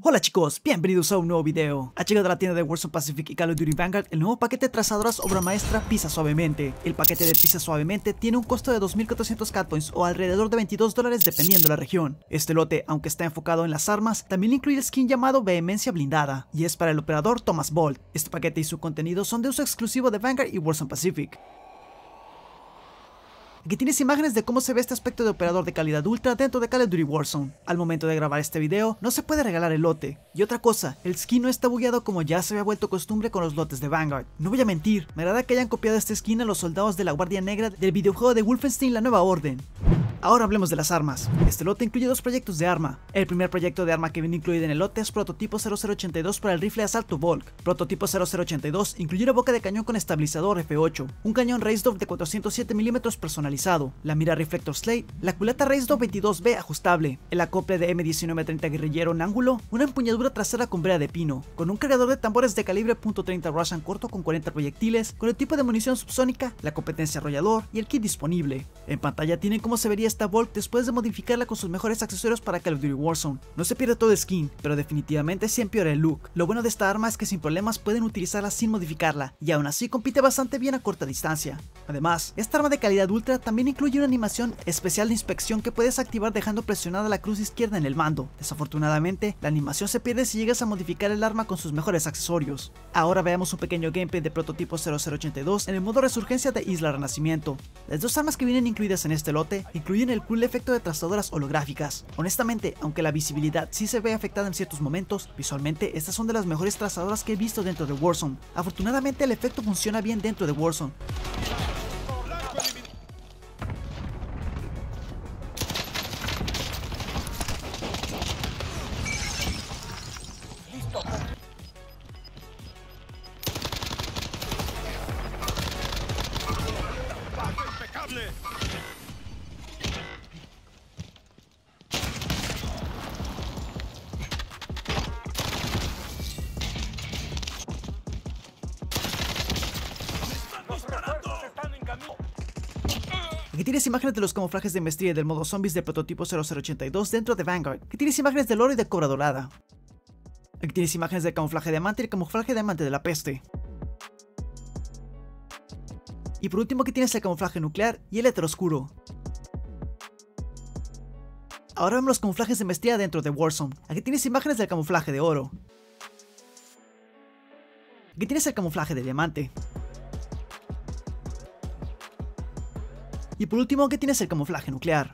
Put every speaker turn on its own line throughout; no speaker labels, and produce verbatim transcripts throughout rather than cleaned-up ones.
Hola chicos, bienvenidos a un nuevo video. Ha llegado a la tienda de Warzone Pacific y Call of Duty Vanguard el nuevo paquete de trazadoras obra maestra Pisa Suavemente. El paquete de Pisa Suavemente tiene un costo de dos mil cuatrocientos catpoints o alrededor de veintidós dólares dependiendo de la región. Este lote, aunque está enfocado en las armas, también incluye el skin llamado Vehemencia Blindada y es para el operador Thomas Bolt. Este paquete y su contenido son de uso exclusivo de Vanguard y Warzone Pacific. Aquí tienes imágenes de cómo se ve este aspecto de operador de calidad ultra dentro de Call of Duty Warzone. Al momento de grabar este video, no se puede regalar el lote. Y otra cosa, el skin no está bugueado como ya se había vuelto costumbre con los lotes de Vanguard. No voy a mentir, me agrada que hayan copiado este skin a los soldados de la Guardia Negra del videojuego de Wolfenstein La Nueva Orden. Ahora hablemos de las armas. Este lote incluye dos proyectos de arma. El primer proyecto de arma que viene incluido en el lote es Prototipo cero cero ochenta y dos para el rifle de asalto Volk. Prototipo cero cero ochenta y dos incluye una boca de cañón con estabilizador F ocho, un cañón Raised Off de cuatrocientos siete milímetros personalizado, la mira Reflector Slate, la culata Raised Off veintidós B ajustable, el acople de M diecinueve treinta guerrillero en ángulo, una empuñadura trasera con brea de pino, con un cargador de tambores de calibre punto treinta Russian corto con cuarenta proyectiles, con el tipo de munición subsónica, la competencia arrollador y el kit disponible. En pantalla tienen cómo se vería esta Volk después de modificarla con sus mejores accesorios para Call of Duty Warzone. No se pierde todo el skin, pero definitivamente sí empeora el look. Lo bueno de esta arma es que sin problemas pueden utilizarla sin modificarla, y aún así compite bastante bien a corta distancia. Además, esta arma de calidad ultra también incluye una animación especial de inspección que puedes activar dejando presionada la cruz izquierda en el mando. Desafortunadamente, la animación se pierde si llegas a modificar el arma con sus mejores accesorios. Ahora veamos un pequeño gameplay de Prototipo cero cero ochenta y dos en el modo Resurgencia de Isla Renacimiento. Las dos armas que vienen incluidas en este lote incluyen el cool efecto de trazadoras holográficas. Honestamente, aunque la visibilidad sí se ve afectada en ciertos momentos, visualmente estas son de las mejores trazadoras que he visto dentro de Warzone. Afortunadamente el efecto funciona bien dentro de Warzone. Aquí tienes imágenes de los camuflajes de maestría del modo zombies de Prototipo cero cero ochenta y dos dentro de Vanguard. Aquí tienes imágenes del oro y de cobra dorada. Aquí tienes imágenes del camuflaje diamante y el camuflaje diamante de la peste. Y por último aquí tienes el camuflaje nuclear y el éter oscuro. Ahora vemos los camuflajes de maestría dentro de Warzone. Aquí tienes imágenes del camuflaje de oro. Aquí tienes el camuflaje de diamante. Y por último, aquí tienes el camuflaje nuclear.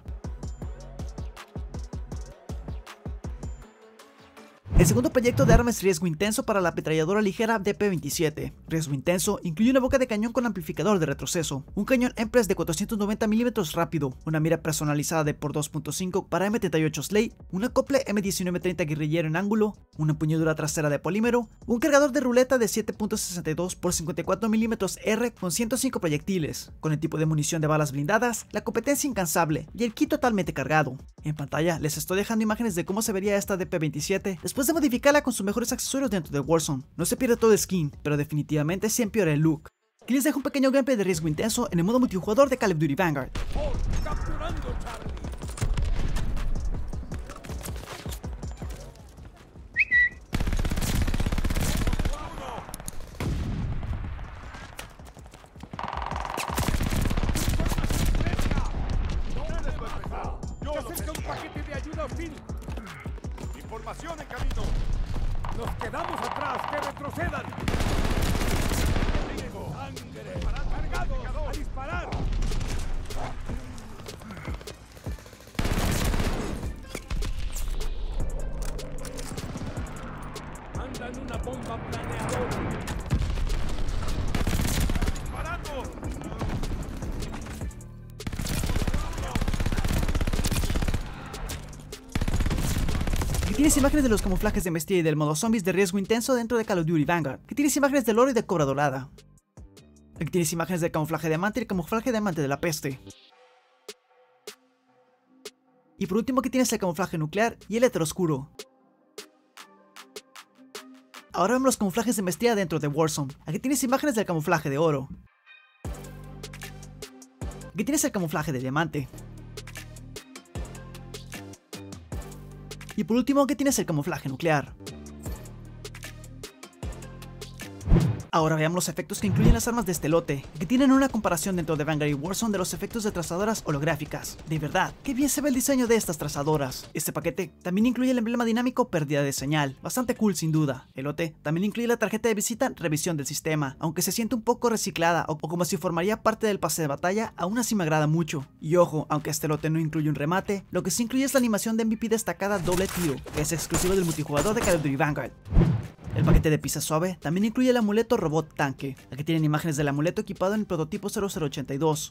El segundo proyecto de arma es Riesgo Intenso para la ametralladora ligera D P veintisiete. Riesgo Intenso incluye una boca de cañón con amplificador de retroceso, un cañón Empress de cuatrocientos noventa milímetros rápido, una mira personalizada de por dos punto cinco para M treinta y ocho Slate, un acople M diecinueve treinta guerrillero en ángulo, una empuñadura trasera de polímero, un cargador de ruleta de siete punto sesenta y dos por cincuenta y cuatro milímetros R con ciento cinco proyectiles, con el tipo de munición de balas blindadas, la competencia incansable y el kit totalmente cargado. En pantalla les estoy dejando imágenes de cómo se vería esta D P veintisiete después de modificarla con sus mejores accesorios dentro de Warzone. No se pierde todo el skin, pero definitivamente sí empeora el look. Aquí les dejo un pequeño gameplay de Riesgo Intenso en el modo multijugador de Call of Duty Vanguard.
Información en camino. Nos quedamos atrás, que retrocedan. Sangre. Cargados. A disparar. Mandan una bomba planeadora. Disparando.
Aquí tienes imágenes de los camuflajes de maestría y del modo zombies de Riesgo Intenso dentro de Call of Duty Vanguard. Aquí tienes imágenes del oro y de cobra dorada. Aquí tienes imágenes del camuflaje diamante y el camuflaje diamante de la peste. Y por último aquí tienes el camuflaje nuclear y el éter oscuro. Ahora vemos los camuflajes de maestría dentro de Warzone. Aquí tienes imágenes del camuflaje de oro. Aquí tienes el camuflaje de diamante. Y por último, que tienes el camuflaje nuclear. Ahora veamos los efectos que incluyen las armas de este lote, que tienen una comparación dentro de Vanguard y Warzone de los efectos de trazadoras holográficas. De verdad, qué bien se ve el diseño de estas trazadoras. Este paquete también incluye el emblema dinámico pérdida de señal, bastante cool sin duda. El lote también incluye la tarjeta de visita revisión del sistema, aunque se siente un poco reciclada o como si formaría parte del pase de batalla, aún así me agrada mucho. Y ojo, aunque este lote no incluye un remate, lo que sí incluye es la animación de M V P destacada doble tiro, que es exclusivo del multijugador de Call of Duty Vanguard. El paquete de pizza suave también incluye el amuleto robot tanque. Aquí tienen imágenes del amuleto equipado en el prototipo cero cero ochenta y dos.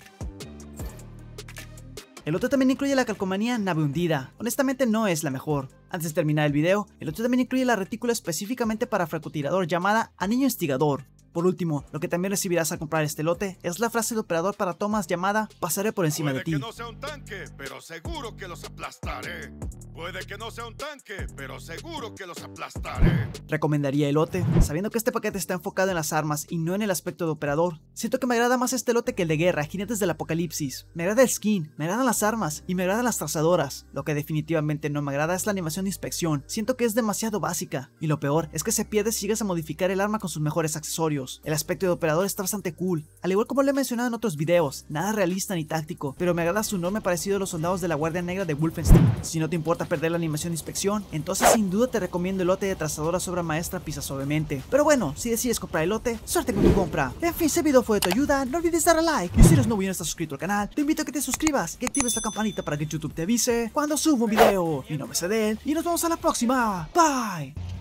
El otro también incluye la calcomanía nave hundida, honestamente no es la mejor. Antes de terminar el video, el otro también incluye la retícula específicamente para francotirador llamada Anillo Instigador. Por último, lo que también recibirás al comprar este lote es la frase de operador para tomas llamada pasaré por encima
Puede
de ti.
que no sea un tanque, pero seguro que los aplastaré. Puede que no sea un tanque, pero seguro que los aplastaré.
Recomendaría el lote, sabiendo que este paquete está enfocado en las armas y no en el aspecto de operador. Siento que me agrada más este lote que el de guerra, Jinetes del Apocalipsis. Me agrada el skin, me agradan las armas y me agradan las trazadoras. Lo que definitivamente no me agrada es la animación de inspección. Siento que es demasiado básica. Y lo peor es que se pierde si llegas a modificar el arma con sus mejores accesorios. El aspecto de operador está bastante cool, al igual como lo he mencionado en otros videos, nada realista ni táctico, pero me agrada su enorme parecido a los soldados de la Guardia Negra de Wolfenstein. Si no te importa perder la animación de inspección, entonces sin duda te recomiendo el lote de trazadoras obra maestra Pisa Suavemente. Pero bueno, si decides comprar el lote, suerte con tu compra. En fin, si el video fue de tu ayuda, no olvides darle like, y si eres nuevo y no estás suscrito al canal, te invito a que te suscribas, que actives la campanita para que YouTube te avise cuando subo un video. Mi nombre es Adel, y nos vemos a la próxima. Bye.